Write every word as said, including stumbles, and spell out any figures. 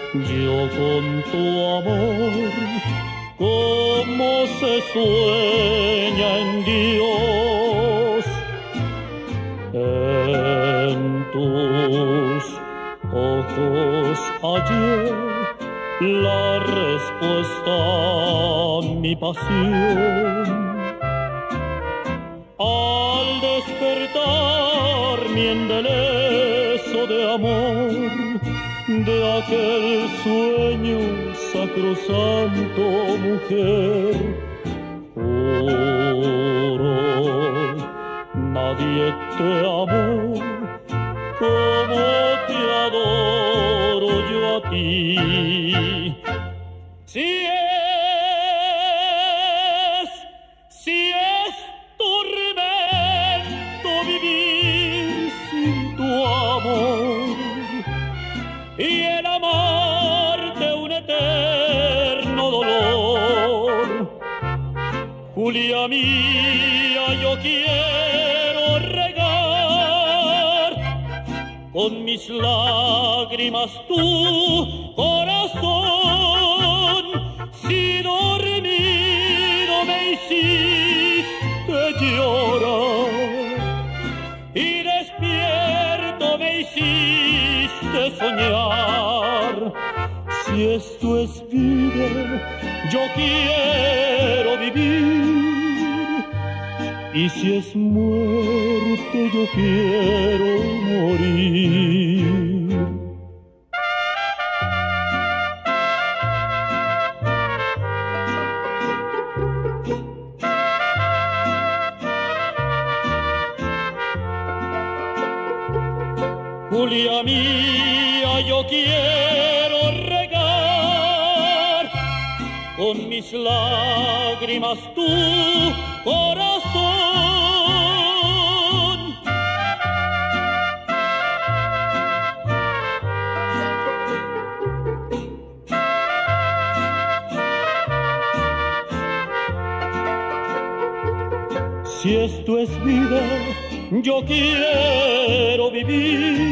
Yo con tu amor, como se sueña en Dios, en tus ojos hallé la respuesta a mi pasión. Al despertar mi embeleso de amor, de aquel sueño sacrosanto, mujer, juro, nadie te amó como te adoro yo a ti. Si es, si es tormento vivir sin tu amor y el amarte un eterno dolor, Julia mía, yo quiero regar con mis lágrimas tu corazón. Si dormido me hiciste llorar y despierto me hiciste soñar, si esto es vida, yo quiero vivir, y si es muerte, yo quiero morir. Julia mía, yo quiero regar con mis lágrimas tu corazón. Si esto es vida, yo quiero vivir,